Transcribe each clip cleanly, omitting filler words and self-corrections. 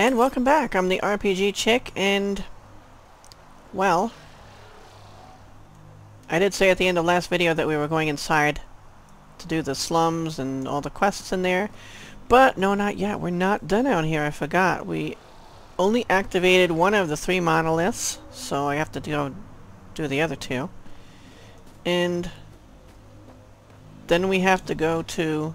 And welcome back. I'm the RPG Chick, and well, I did say at the end of last video that we were going inside to do the slums and all the quests in there, but no, not yet. We're not done out here. I forgot. We only activated one of the 3 monoliths, so I have to go do the other 2. And then we have to go to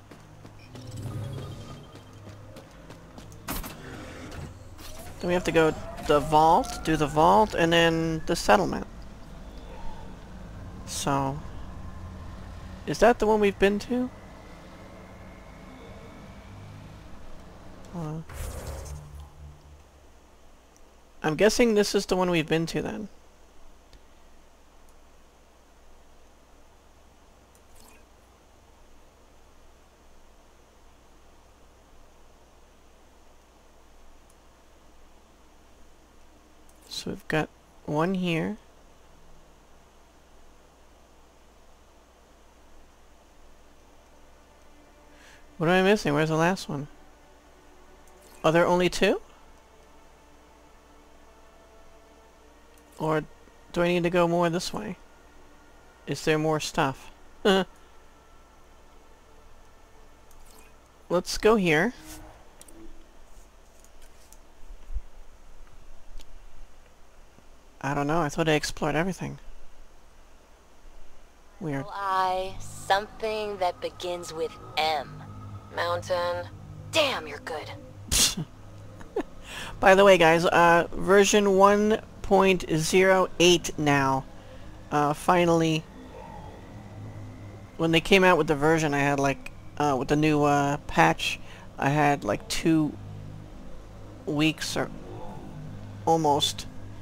the vault, do the vault, and then the settlement. So, is that the one we've been to? I'm guessing this is the one we've been to then. So we've got one here. What am I missing? Where's the last one? Are there only 2? Or do I need to go more this way? Is there more stuff? Let's go here. I don't know. I thought I explored everything. Weird. Something that begins with M. Mountain. Damn, you're good. By the way, guys, version 1.08 now. Finally, when they came out with the version, I had like, with the new patch, I had like 2 weeks or almost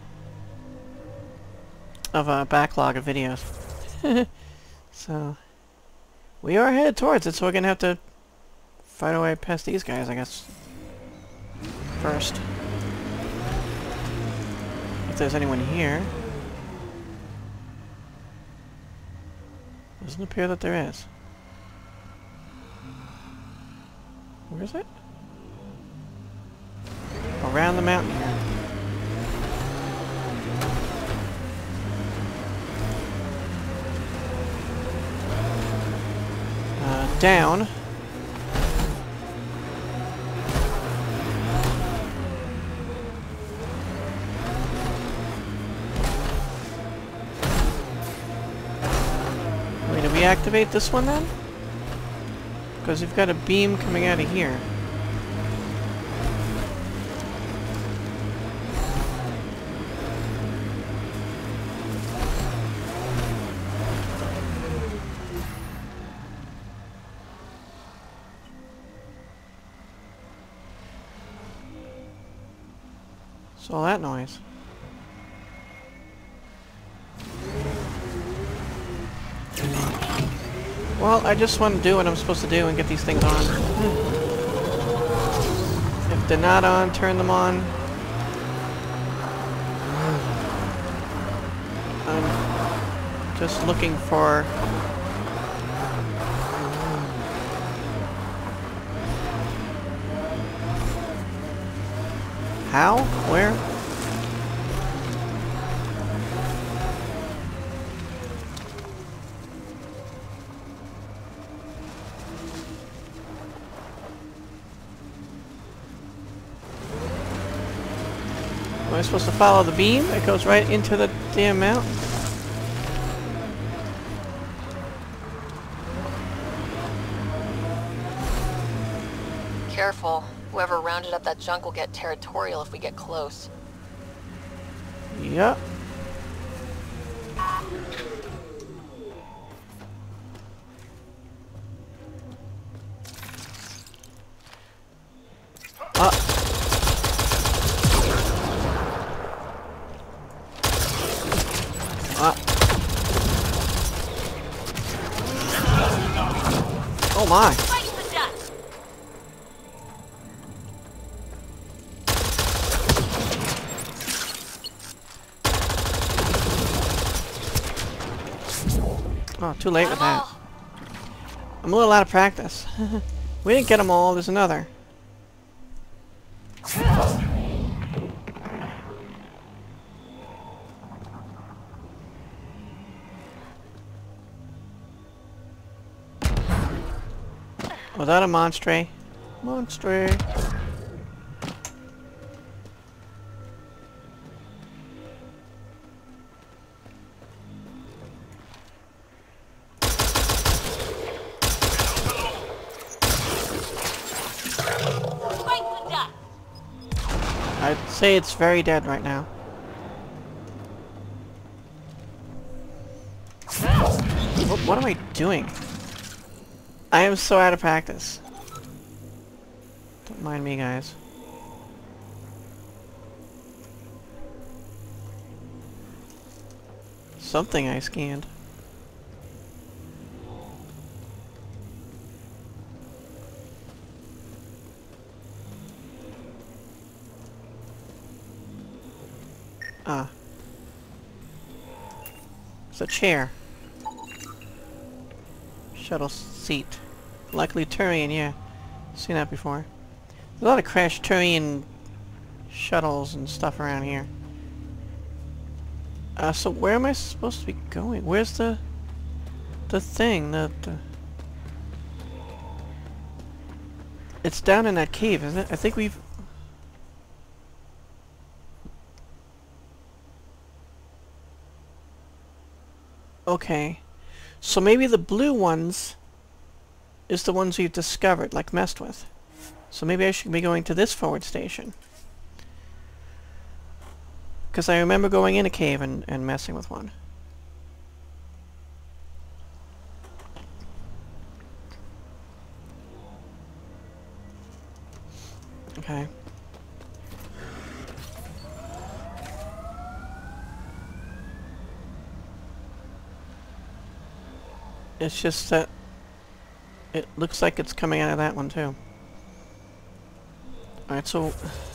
of a backlog of videos. So we are headed towards it, so we're gonna have to fight our way past these guys, I guess, first. If there's anyone here. Doesn't appear that there is. Where is it? Around the mountain here. Down. Wait, did we activate this one then? Because we've got a beam coming out of here. What's all that noise? Well, I just want to do what I'm supposed to do and get these things on. If they're not on, turn them on. I'm just looking for... How? Where? Am I supposed to follow the beam? It goes right into the damn mountain. Careful. Whoever rounded up that junk will get territorial if we get close. Yep. Oh my. Oh, too late with that. I'm a little out of practice. We didn't get them all. There's another. Was that a monstray? Monstray. I'd say it's very dead right now. What am I doing? I am so out of practice. Don't mind me, guys. Something I scanned. Ah. It's a chair. Shuttle seat. Likely Turian, yeah. Seen that before. There's a lot of crashed Turian shuttles and stuff around here. So where am I supposed to be going? Where's the thing? It's down in that cave, isn't it? I think we've... Okay. So maybe the blue ones is the ones we've discovered, like messed with. So maybe I should be going to this forward station. Because I remember going in a cave and messing with one. Okay. It's just that it looks like it's coming out of that one too. Alright, so...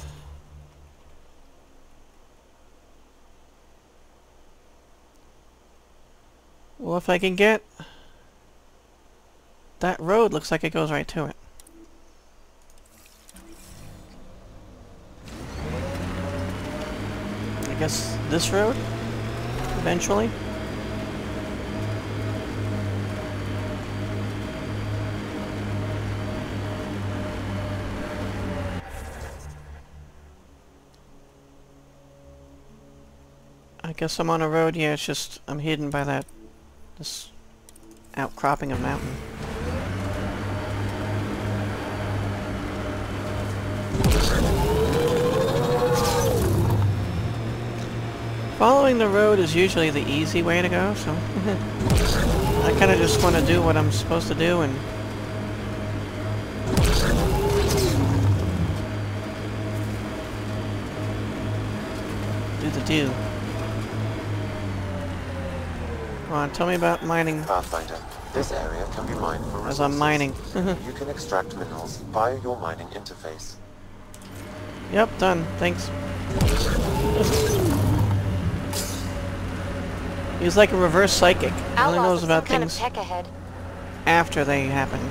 Well, if I can get... That road looks like it goes right to it. I guess this road? Eventually? I guess I'm on a road, yeah, it's just I'm hidden by this outcropping of mountain. Following the road is usually the easy way to go, so I kinda just wanna do what I'm supposed to do and do the do. Come on, tell me about mining. Pathfinder, this area can be mined for resources. As I'm mining. You can extract minerals via your mining interface. Yep, done. Thanks. He's like a reverse psychic. He only knows about things tech ahead. after they happen.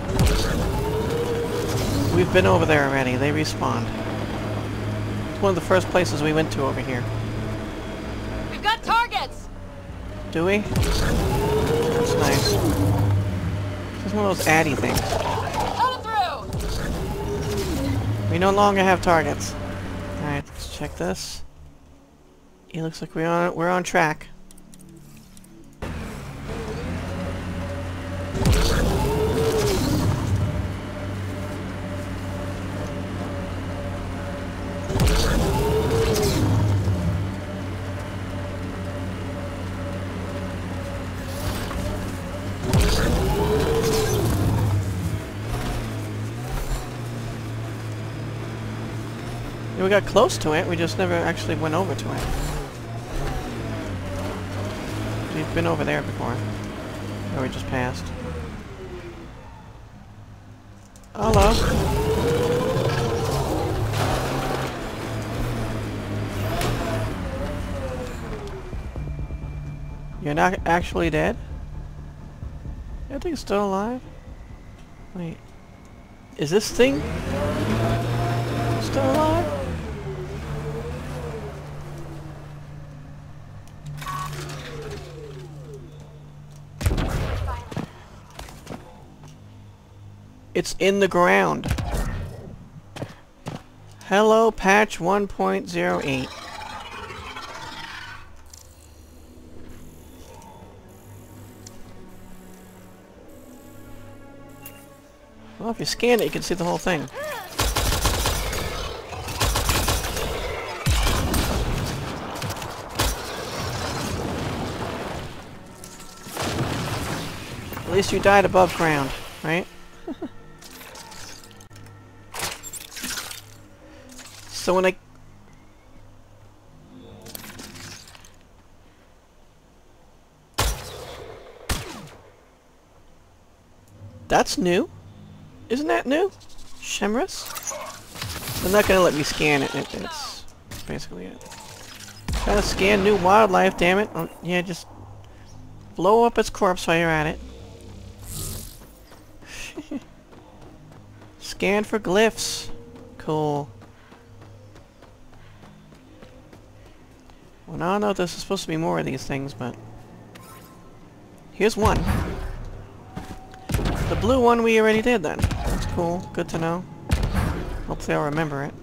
We've been over there already. They respawned. It's one of the first places we went to over here. We've got targets! Do we? That's nice. It's one of those addy things. Cut through! We no longer have targets. Alright, let's check this. It looks like we're on track. We got close to it, we just never actually went over to it. We've been over there before. Or we just passed. Hello. You're not actually dead? I think it's still alive. Wait. Is this thing still alive? It's in the ground. Hello, patch 1.08. Well, if you scan it, you can see the whole thing. At least you died above ground, right? So when I... That's new? Isn't that new? Shemris? They're not gonna let me scan it. It's basically it. Trying to scan new wildlife, damn it. Oh, yeah, just blow up its corpse while you're at it. Scan for glyphs. Cool. Well, now I know there's supposed to be more of these things, but... Here's one. The blue one we already did then. That's cool. Good to know. Hopefully I'll remember it.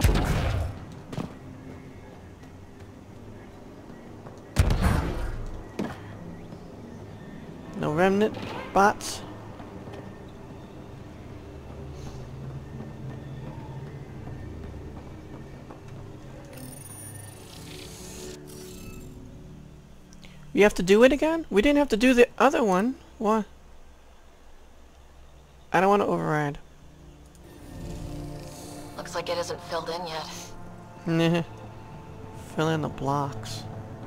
No remnant bots. You have to do it again? We didn't have to do the other one. What? I don't want to override. Looks like it isn't filled in yet. Nah. Fill in the blocks.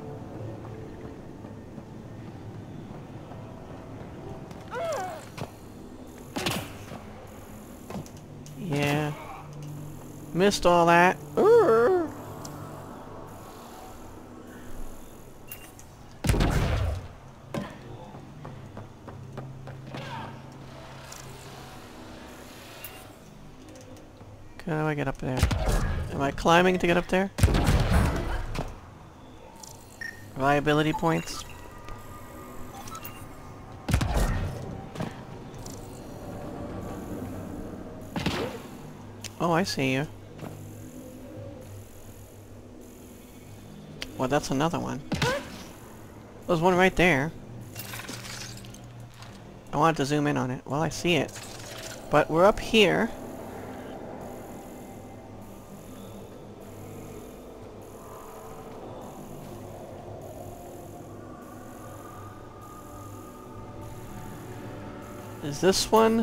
Yeah. Missed all that. How do I get up there? Am I climbing to get up there? Reliability points. Oh, I see you. Well, that's another one. There's one right there. I wanted to zoom in on it. Well, I see it. But we're up here. Is this one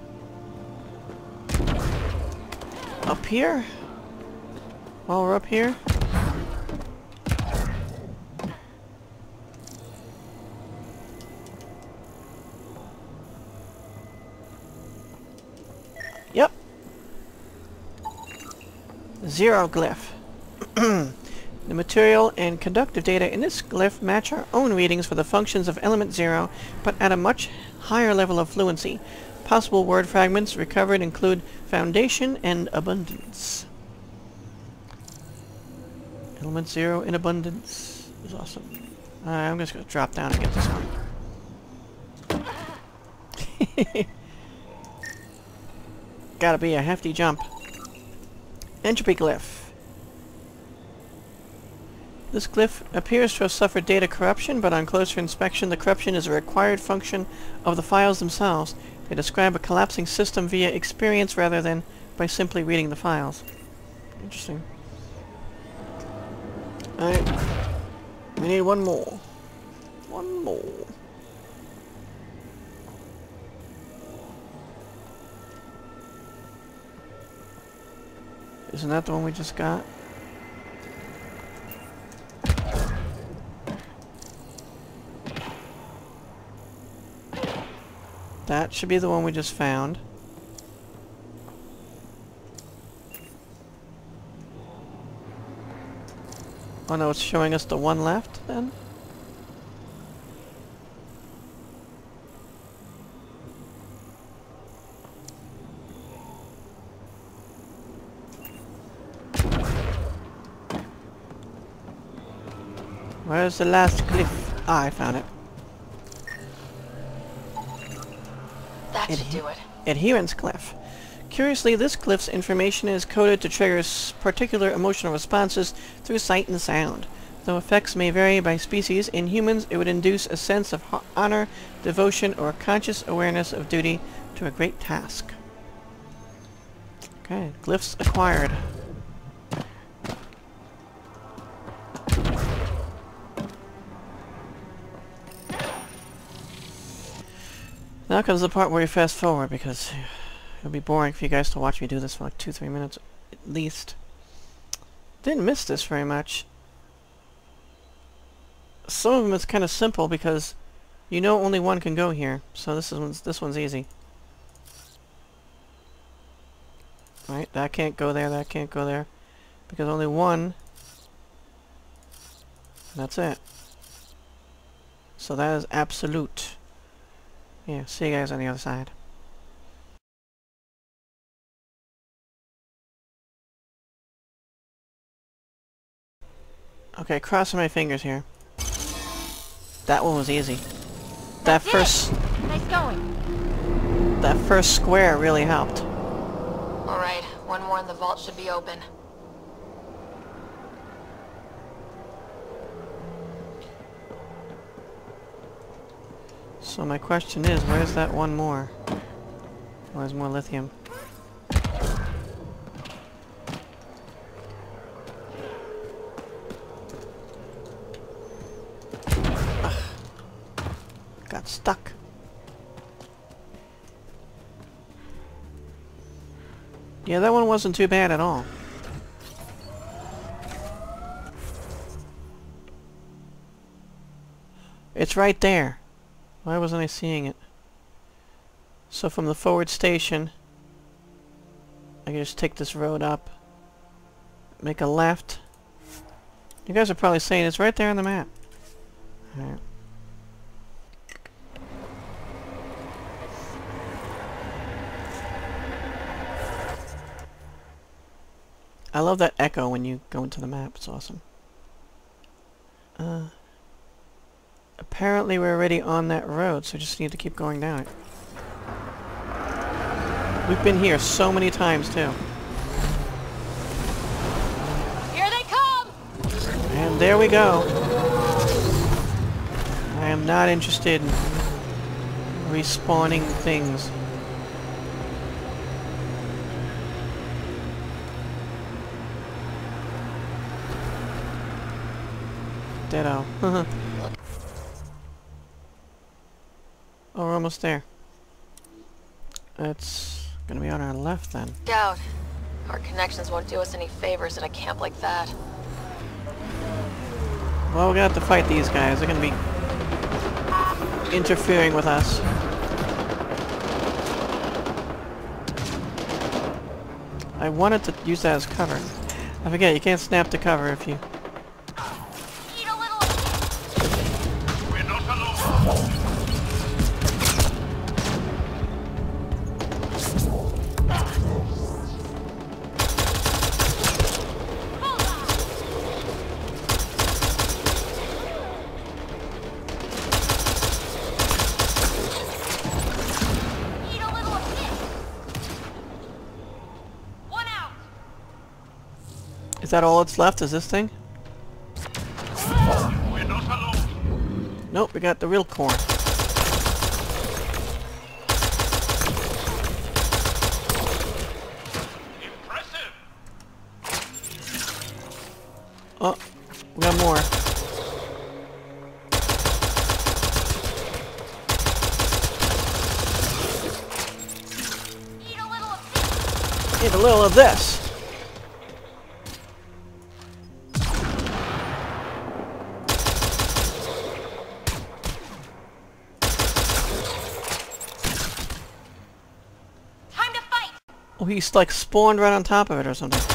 up here? While we're up here? Yep. Zero glyph. The material and conductive data in this glyph match our own readings for the functions of element 0, but at a much higher level of fluency. Possible word fragments recovered include foundation and abundance. Element 0 in abundance is awesome. I'm just going to drop down and get this one. Gotta be a hefty jump. Entropy glyph. This glyph appears to have suffered data corruption, but on closer inspection the corruption is a required function of the files themselves. They describe a collapsing system via experience rather than by simply reading the files. Interesting. Alright. We need one more. One more. Isn't that the one we just got? That should be the one we just found. Oh no, it's showing us the one left then? Where's the last glyph? Ah, I found it. That should do it. Adherence glyph. Curiously, this glyph's information is coded to trigger particular emotional responses through sight and sound. Though effects may vary by species, in humans it would induce a sense of honor, devotion, or conscious awareness of duty to a great task. Okay, glyphs acquired. Now comes the part where you fast forward, because it'll be boring for you guys to watch me do this for like 2-3 minutes at least. Didn't miss this very much. Some of them is kind of simple because you know only one can go here, so this one's easy. Right, that can't go there, that can't go there, because only one, and that's it. So that is absolute. Yeah, see you guys on the other side. Okay, crossing my fingers here. That one was easy. That first square really helped. Alright, one more and the vault should be open. So my question is, where's that one more? Where's more lithium? Ugh. Got stuck. Yeah, that one wasn't too bad at all. It's right there. Why wasn't I seeing it? So from the forward station, I can just take this road up, make a left. You guys are probably saying it's right there on the map. Alright. I love that echo when you go into the map. It's awesome. Apparently we're already on that road, so just need to keep going down it. We've been here so many times, too. Here they come! And there we go. I am not interested in respawning things. Ditto. Oh, we're almost there. It's gonna be on our left then. Doubt. Our connections won't do us any favors at a camp like that. Well, we're gonna have to fight these guys. They're gonna be interfering with us. I wanted to use that as cover. I forget, you can't snap to cover if you... Eat a little. We're not alone. Eat a little of this. One out. Is that all that's left, is this thing? We're not alone. Nope, we got the real core. Impressive. Oh, we got more. Eat a little of this. Need a little of this. Time to fight. Oh, he's like spawned right on top of it or something.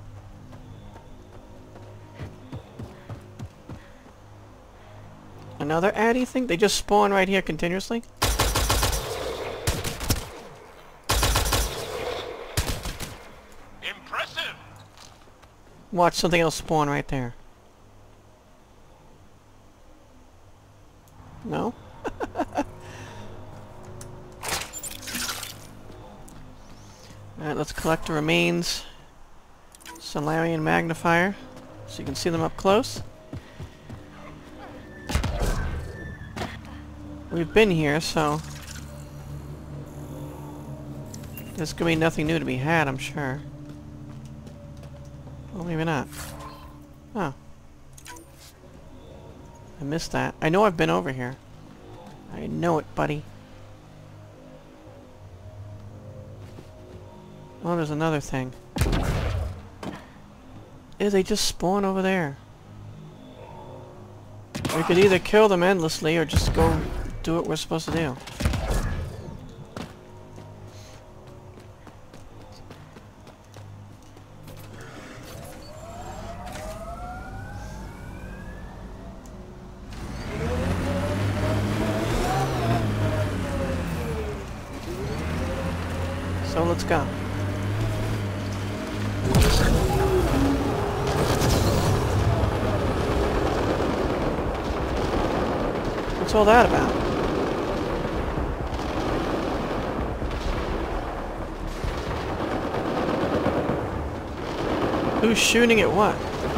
And another addy thing? They just spawn right here continuously? Impressive! Watch something else spawn right there. No? Alright, let's collect the remains. Solarian magnifier, so you can see them up close. We've been here, so there's gonna be nothing new to be had, I'm sure. Well, maybe not. Oh. I missed that. I know I've been over here. I know it, buddy. Oh, there's another thing. Yeah, they just spawn over there. We could either kill them endlessly or just go do what we're supposed to do. So let's go. What's all that about? Who's shooting at what?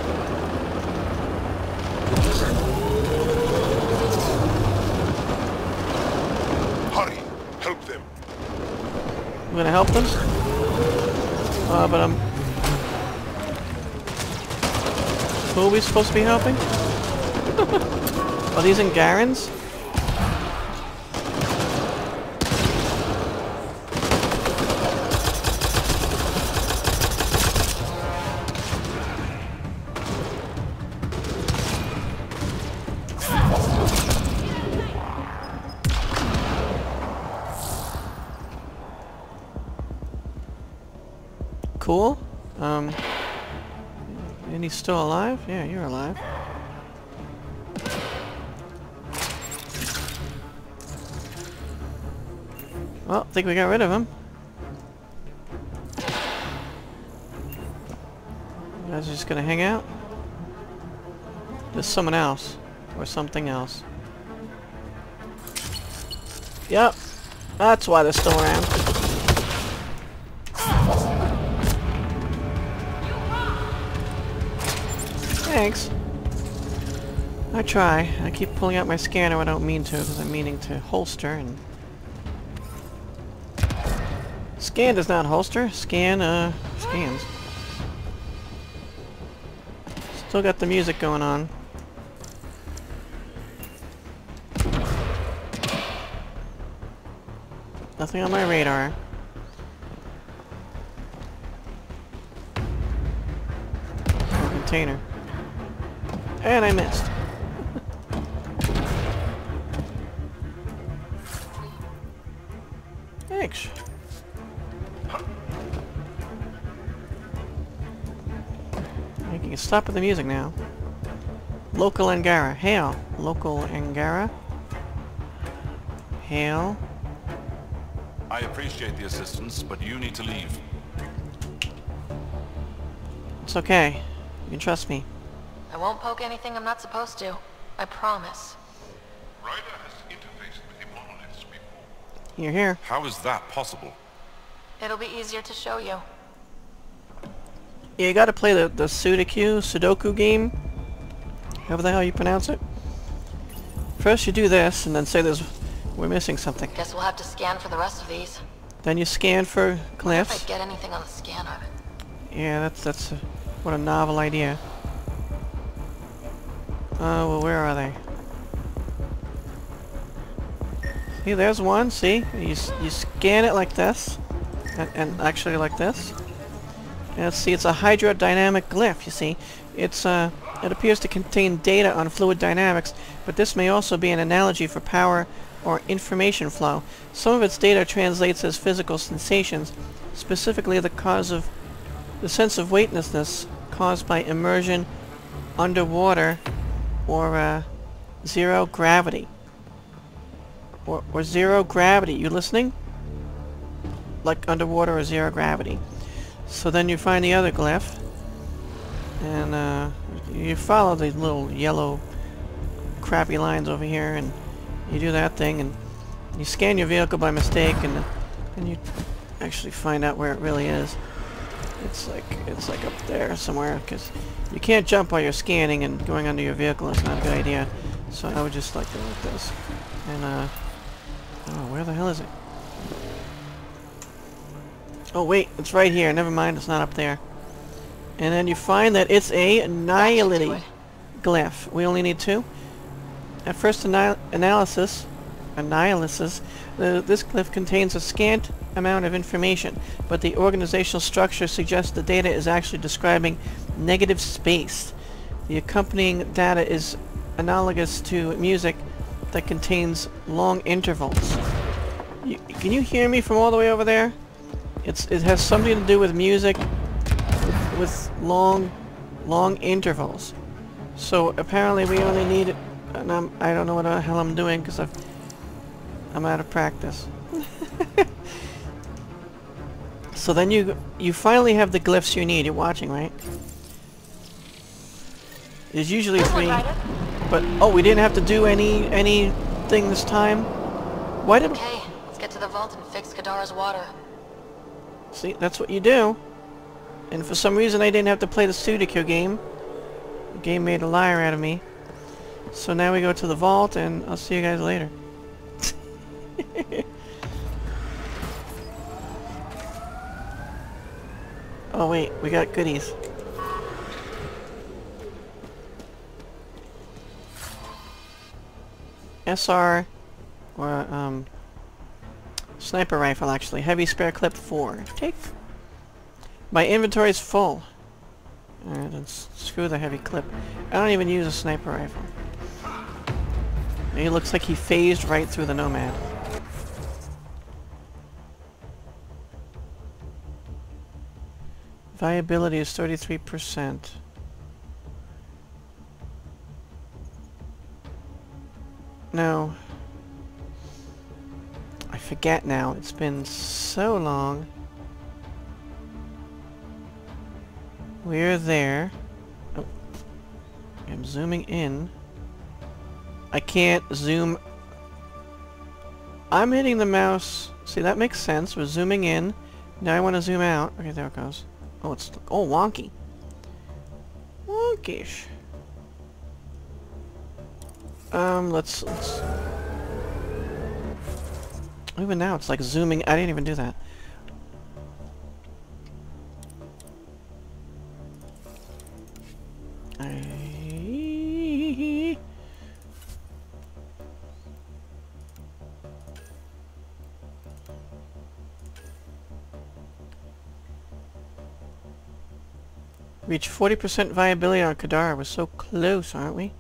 Hurry! Help them! I'm gonna help them? But I'm... Who are we supposed to be helping? Are these Angarans? Cool. And he's still alive? Yeah, you're alive. Well, I think we got rid of him. You guys are just gonna hang out? There's someone else. Or something else. Yep. That's why they're still around. Thanks. I try. I keep pulling out my scanner when I don't mean to, because I'm meaning to holster and... Scan does not holster. Scan, scans. Still got the music going on. Nothing on my radar. No container. And I missed. Thanks. You can stop with the music now. Local Angara. Hail. Local Angara. Hail. I appreciate the assistance, but you need to leave. It's okay. You can trust me. I won't poke anything I'm not supposed to. I promise. Ryder has interfaced with the Monoliths before. You're here. How is that possible? It'll be easier to show you. Yeah, you gotta play the Sudoku game. However the hell you pronounce it. First you do this, and then say we're missing something. Guess we'll have to scan for the rest of these. Then you scan for If I glyphs. get anything on the scanner. Yeah, that's what a novel idea. Well, where are they? See, there's one. See, you scan it like this, and actually like this. And see, it's a hydrodynamic glyph. You see, it appears to contain data on fluid dynamics, but this may also be an analogy for power or information flow. Some of its data translates as physical sensations, specifically the sense of weightlessness caused by immersion underwater or 0 gravity. Or 0 gravity. You listening? Like underwater or 0 gravity. So then you find the other glyph. And you follow these little yellow crappy lines over here, and you do that thing, and you scan your vehicle by mistake, and you actually find out where it really is. It's like up there somewhere, because you can't jump while you're scanning, and going under your vehicle is not a good idea. So I would just like to like this. And oh, where the hell is it? Oh wait, it's right here. Never mind, it's not up there. And then you find that it's a Annihility glyph. We only need 2. At first analysis, this glyph contains a scant amount of information, but the organizational structure suggests the data is actually describing negative space. The accompanying data is analogous to music that contains long intervals. Can you hear me from all the way over there? It has something to do with music with long intervals. So apparently we only need it, and I don't know what the hell I'm doing because I'm out of practice. So then you finally have the glyphs you need. You're watching, right? There's usually 3, but oh, we didn't have to do anything this time. Why did? Okay, let's get to the vault and fix Kadara's water. See, that's what you do. And for some reason I didn't have to play the Sudoku game. The game made a liar out of me. So now we go to the vault, and I'll see you guys later. Oh wait, we got goodies. SR, or sniper rifle actually. Heavy spare clip 4. Take. My inventory's full. Alright, then screw the heavy clip. I don't even use a sniper rifle. It looks like he phased right through the Nomad. Viability is 33%. No. I forget now. It's been so long. We're there. Oh. I'm zooming in. I can't zoom. I'm hitting the mouse. See, that makes sense. We're zooming in. Now I want to zoom out. Okay, there it goes. Oh, it's wonky. Wonkish. Let's even now it's like zooming. I didn't even do that. Reach 40% viability on Kadara. We're so close, aren't we?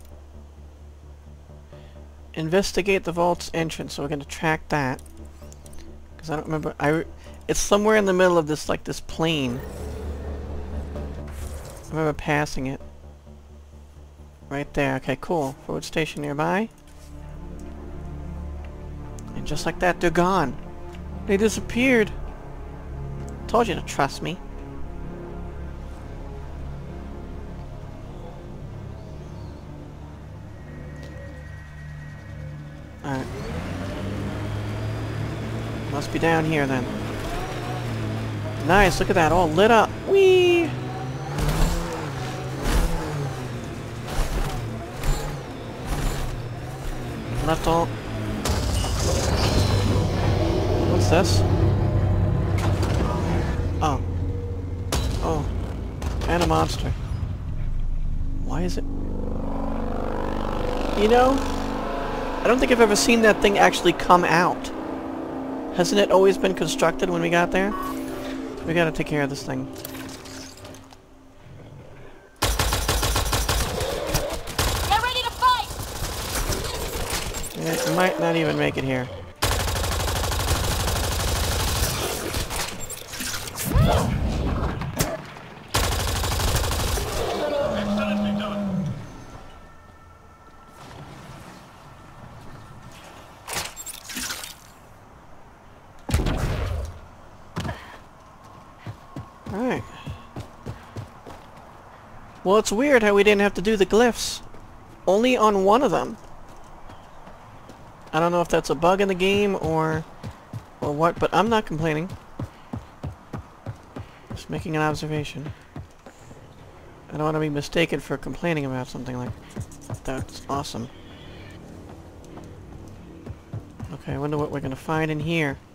Investigate the vault's entrance. So we're going to track that. Because I don't remember. It's somewhere in the middle of this, like, this plane. I remember passing it. Right there. Okay, cool. Forward station nearby. And just like that, they're gone. They disappeared. Told you to trust me. Alright. Must be down here then. Nice, look at that, all lit up. Whee! Left all. What's this? Oh. Oh. And a monster. Why is it? You know, I don't think I've ever seen that thing actually come out. Hasn't it always been constructed when we got there? We gotta take care of this thing. Get ready to fight! It might not even make it here. Well, it's weird how we didn't have to do the glyphs. Only on one of them. I don't know if that's a bug in the game or what, but I'm not complaining. Just making an observation. I don't want to be mistaken for complaining about something like that. That's awesome. Okay, I wonder what we're gonna find in here.